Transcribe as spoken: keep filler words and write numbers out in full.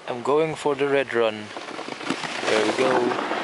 I'm going for the red run. There we go.